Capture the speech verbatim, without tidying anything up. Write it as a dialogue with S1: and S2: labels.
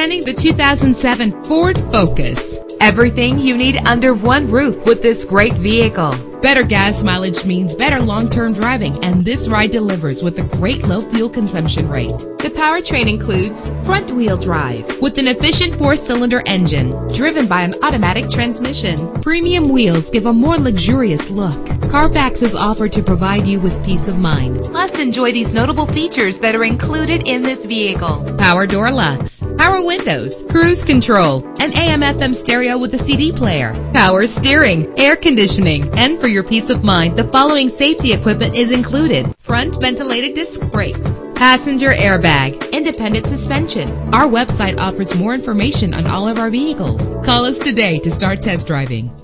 S1: Presenting the two thousand seven Ford Focus. Everything you need under one roof with this great vehicle. Better gas mileage means better long-term driving, and this ride delivers with a great low fuel consumption rate. The powertrain includes front-wheel drive with an efficient four-cylinder engine driven by an automatic transmission. Premium wheels give a more luxurious look. Carfax is offered to provide you with peace of mind. Plus, enjoy these notable features that are included in this vehicle: power door locks, power windows, cruise control, an A M F M stereo with a C D player, power steering, air conditioning, and for your peace of mind, the following safety equipment is included: front ventilated disc brakes, passenger airbag, independent suspension. Our website offers more information on all of our vehicles. Call us today to start test driving.